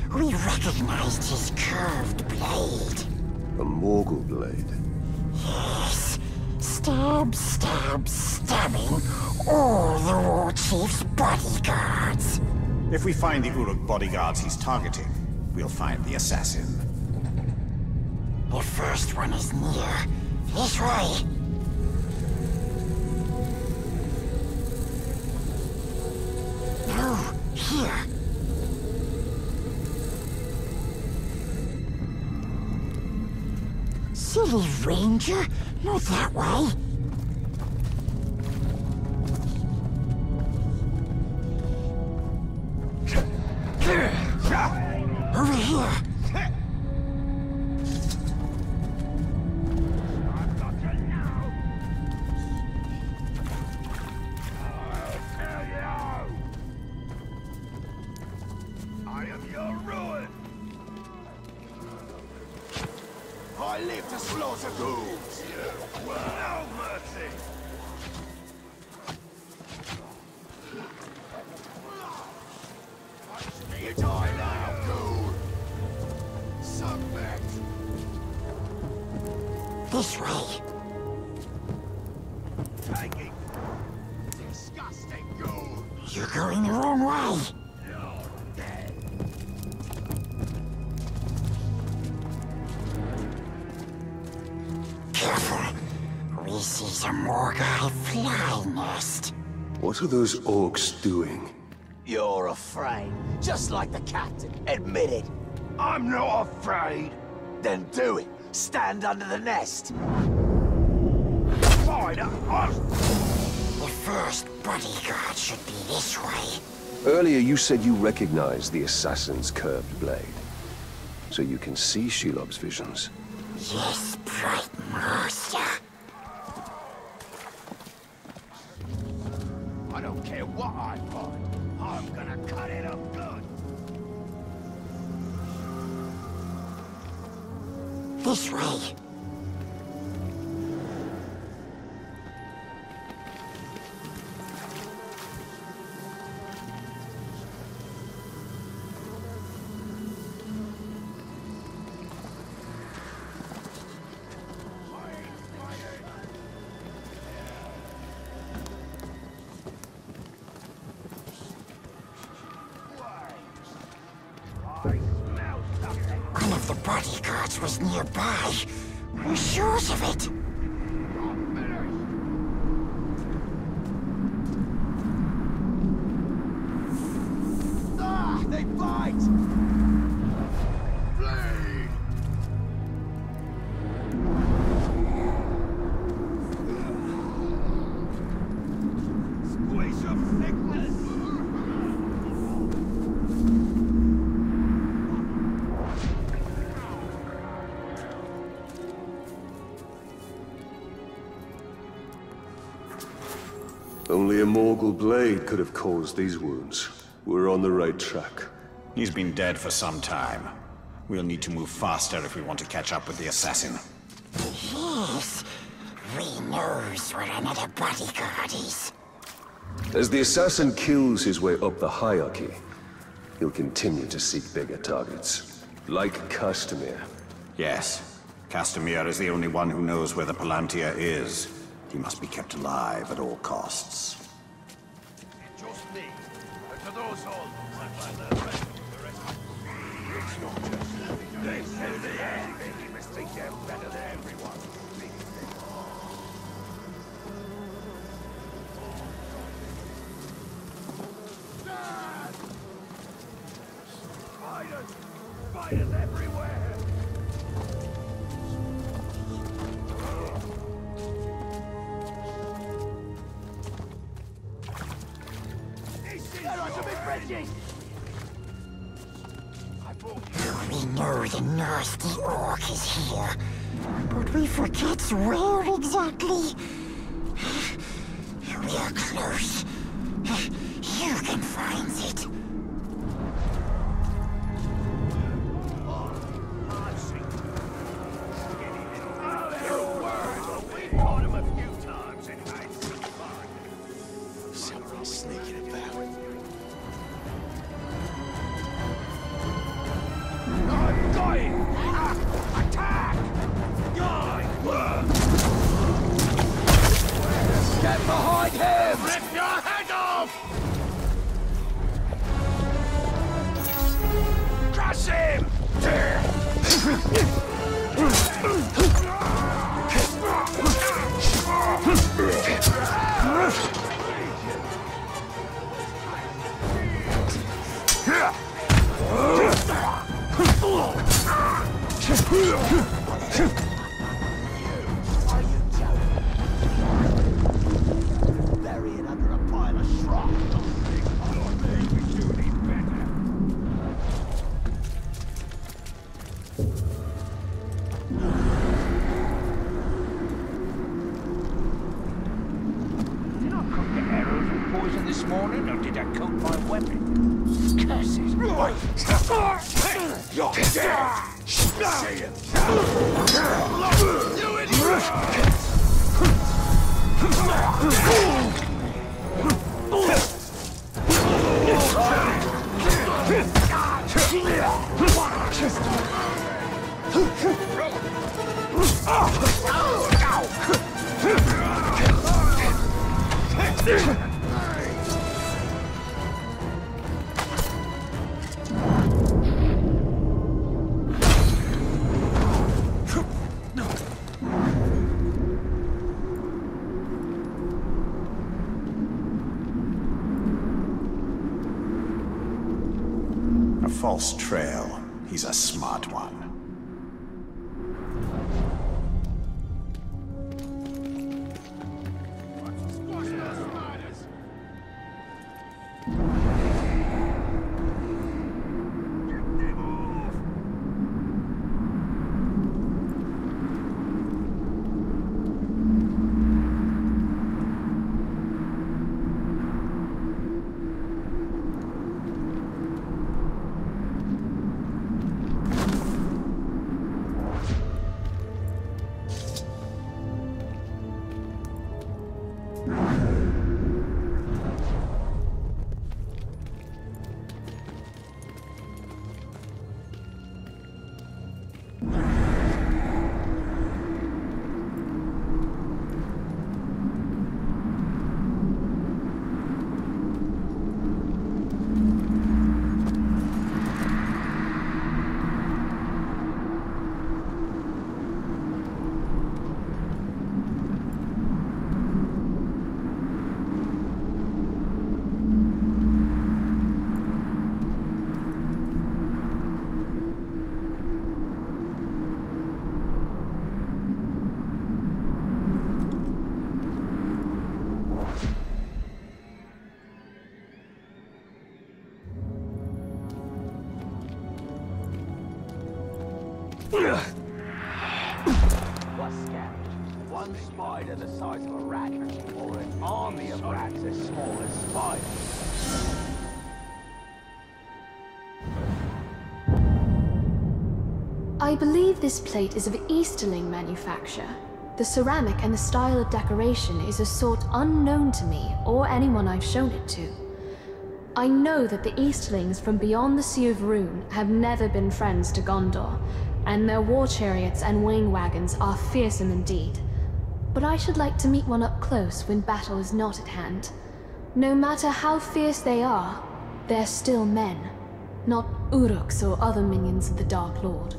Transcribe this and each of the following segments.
We recognized his curved blade. A Morgul blade? Yes. Stab, stab, stabbing all the war chief's bodyguards. If we find the Uruk bodyguards he's targeting, we'll find the assassin. The first one is near. This way. No, here. Silly ranger, not that way. Over here. I live to slaughter ghouls! No mercy! You die now, ghoul! Submit! This way. Take it! Disgusting ghoul! You're going the wrong way. You're dead! Careful. We see some Morgai fly nest. What are those orcs doing? You're afraid, just like the captain. Admit it. I'm not afraid! Then do it. Stand under the nest. Fine, The first bodyguard should be this way. Earlier you said you recognized the assassin's curved blade. So you can see Shelob's visions. Yes, bright master. I don't care what I find. I'm gonna cut it up good. This way. One of the bodyguards was nearby. We're sure of it. Ah, they bite! Bleed! Squeeze of sickness! Only a Morgul blade could have caused these wounds. We're on the right track. He's been dead for some time. We'll need to move faster if we want to catch up with the assassin. Yes. We knows where another bodyguard is. As the assassin kills his way up the hierarchy, he'll continue to seek bigger targets. Like Castamir. Yes. Castamir is the only one who knows where the Palantir is. He must be kept alive at all costs. Just me. And to those all, I find the rest. It's not just they say the end. You must think they're better than everyone. Spiders! Spiders everywhere! We know the nasty orc is here, but we forget where exactly. We are close. You can find it. Something's sneaking about. Crush him! Bury it under a pile of straw. Did I cook the arrows with poison this morning, or did I cook my weapon? Curses! You're dead! See it! You idiot! A false trail. He's a smart one. What's scavenged? One spider the size of a rat, or an army of rats as small as spiders. I believe this plate is of Easterling manufacture. The ceramic and the style of decoration is a sort unknown to me or anyone I've shown it to. I know that the Easterlings from beyond the Sea of Rune have never been friends to Gondor, and their war chariots and wing wagons are fearsome indeed. But I should like to meet one up close when battle is not at hand. No matter how fierce they are, they're still men, not Uruks or other minions of the Dark Lord.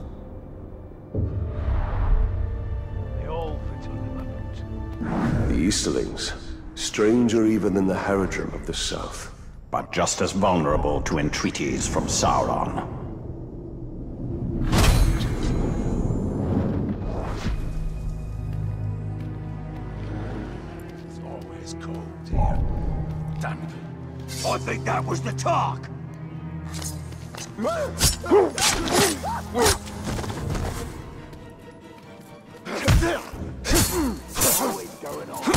They all fit under my boot. The Easterlings, stranger even than the Haradrim of the South. But just as vulnerable to entreaties from Sauron. It's always cold here. Damn it. I think that was the talk! Always going on.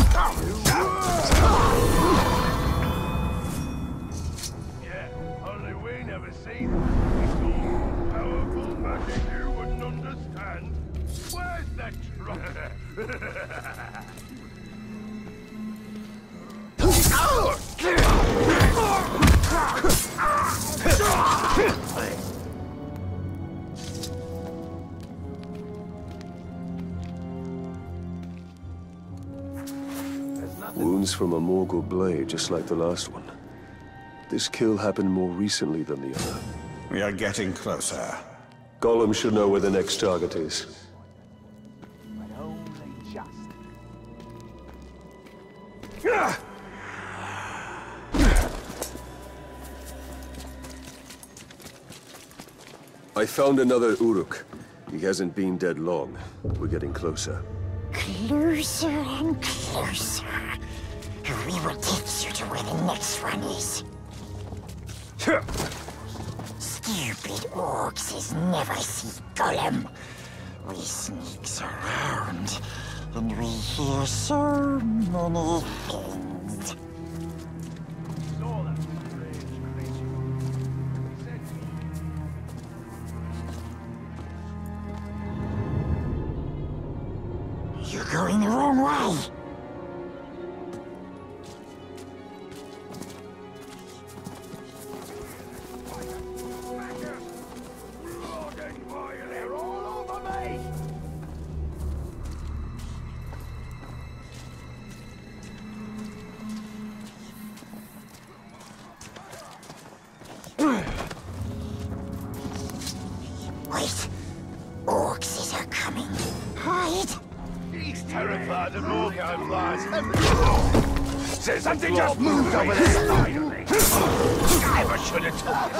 Yeah, only we never seen it. Powerful magic you wouldn't understand. Where's that Wounds from a Morgul blade, just like the last one. This kill happened more recently than the other. We are getting closer. Gollum should know where the next target is. But only just. I found another Uruk. He hasn't been dead long. We're getting closer. Closer and closer. We will take you to where the next one is. Stupid orcs has never seen Gollum. We sneaks around, and we hear so many things. Saw that strange creature. He said You're going the wrong way. They're all over me! Wait. Orcs are coming. Hide. he's terrified of Morgau flies. Says something just moved over there. Never should have told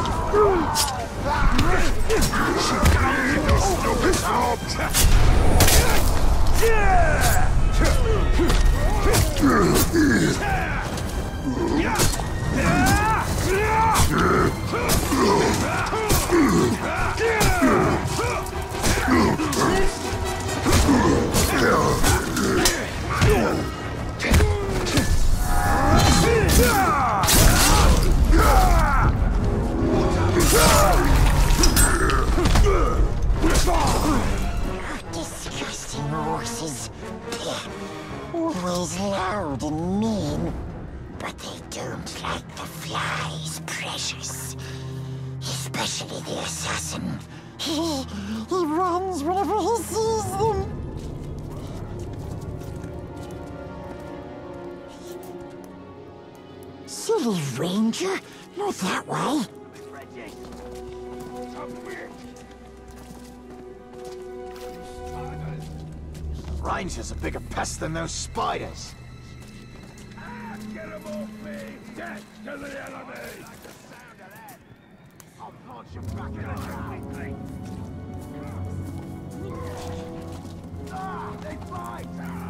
Disgusting horses. Always loud and mean. But they don't like the flies, precious. Especially the assassin. He runs whenever he sees them. Silly ranger. Not that way. Reggie! Ranger's a bigger pest than those spiders. Get him off me! Death to the enemy! I'll punch you back in the traffic. Ah, they fight!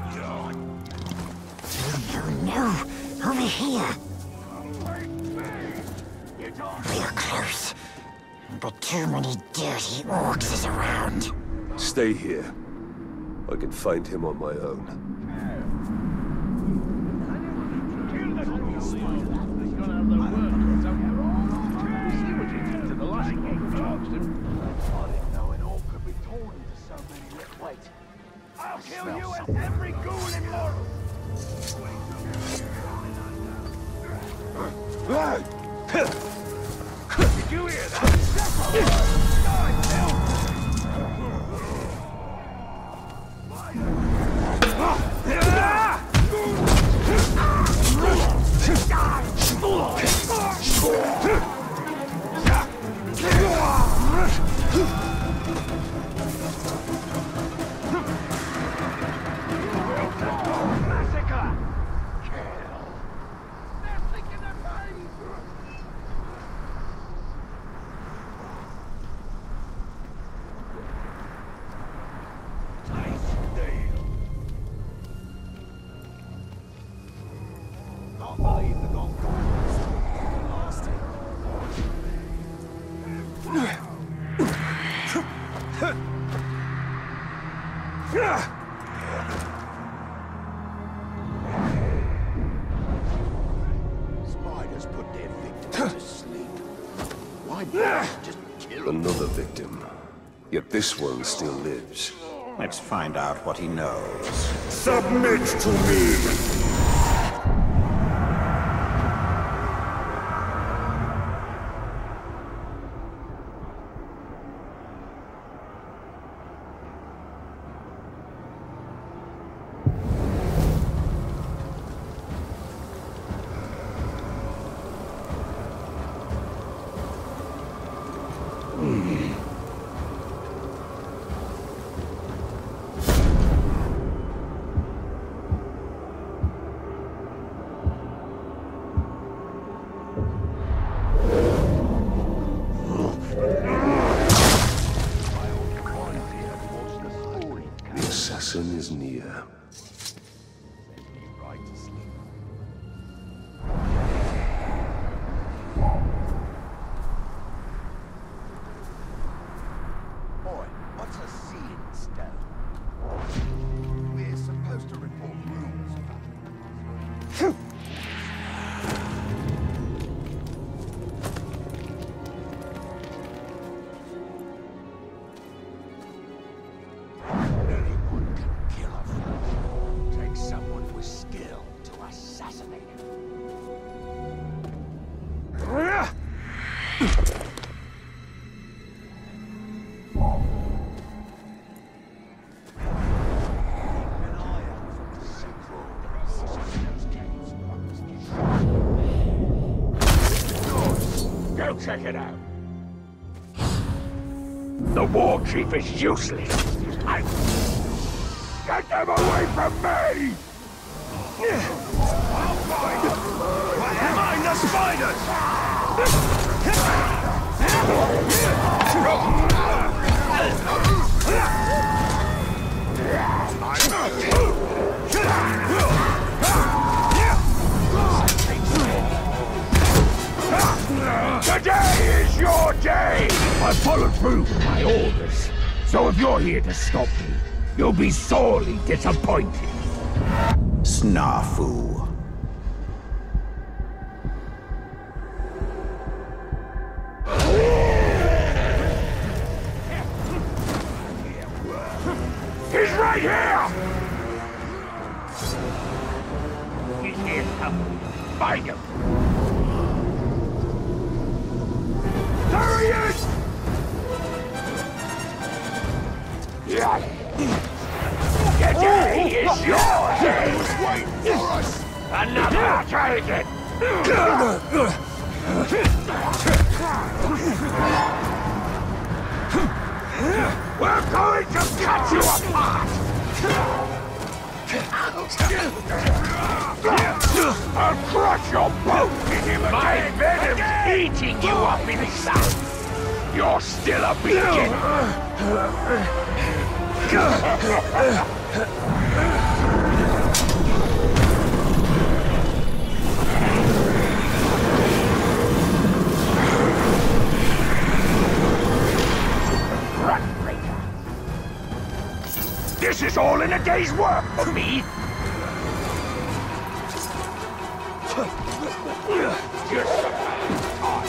No. Over here. We're close. But too many dirty orcs is around. Stay here. I can find him on my own. Kill the He's gonna have the work cut out. See what he did to the last one who charged him. I didn't know an orc could be torn into so many little weight. I'll kill you and every ghoul in Mortal! Did you hear that? Massacre! Can't believe the gone last Spiders put their victims to sleep. Why not just kill them? Another victim. Yet this one still lives. Let's find out what he knows. Submit to me! assassin is near. Right to sleep. Boy, what's a seeing stone? We're supposed to report rules about it. Anyone can kill a fool. Take someone with skill to assassinate him. Go check it out. The war chief is useless. Get them away from me! Mind the spiders! Today is your day! I followed through with my orders. So if you're here to stop me, you'll be sorely disappointed. Snafu. He's right here! He's here somewhere. Find him! There he is! Today is yours! He was waiting for us! Another target! We're going to cut you apart! I'll crush your bones in him again! My venom's eating you up inside! You're still a beginner! Run, Raider! This is all in a day's work for me! You're some time.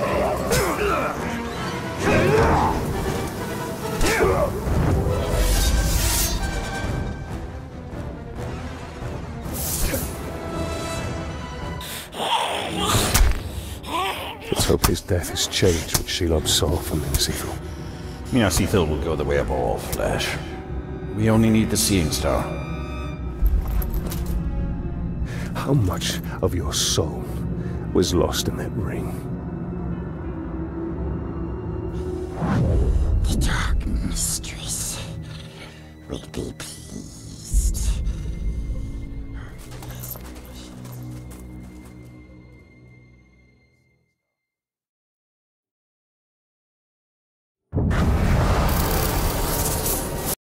Let's hope his death has changed what Shelob saw from Minas Ithil. Minas Ithil will go the way of all flesh. We only need the Seeing Star. How much of your soul was lost in that ring? The Dark Mistress will be pleased.